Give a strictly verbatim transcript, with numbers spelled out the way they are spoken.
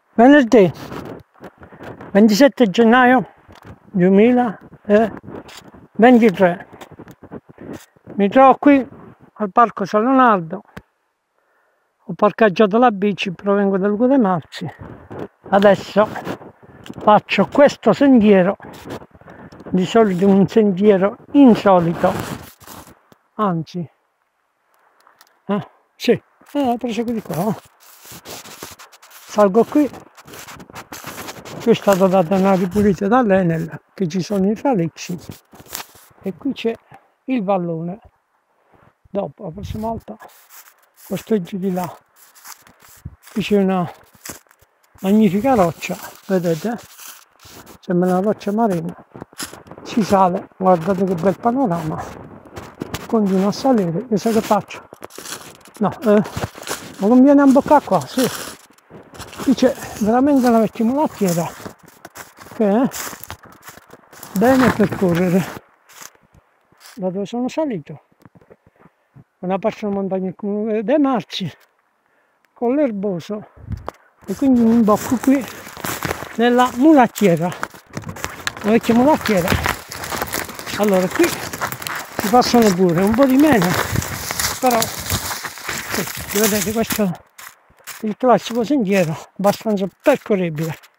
Venerdì ventisette gennaio duemilaventitré. Mi trovo qui al Parco San Leonardo. Ho parcheggiato la bici, provengo dal Guademalzi. Adesso faccio questo sentiero, di solito un sentiero insolito, anzi, eh, sì, eh, proseguo di qua. Salgo qui, qui è stata data una ripulita dall'Enel, che ci sono i tralixi, e qui c'è il vallone. Dopo, la prossima volta, questo giù di là, qui c'è una magnifica roccia, vedete? Sembra una roccia marina. Si sale, guardate che bel panorama. Continuo a salire, che sa che faccio? No, eh, ma conviene imboccare qua, sì. Qui c'è veramente una vecchia mulattiera che è bene per correre. Da dove sono salito? Una parte della montagna comune dei Marzi con l'erboso, e quindi mi imbocco qui nella mulattiera, la vecchia mulattiera. Allora qui si passano pure un po' di meno, però sì, vedete, questo è il classico sentiero abbastanza percorribile.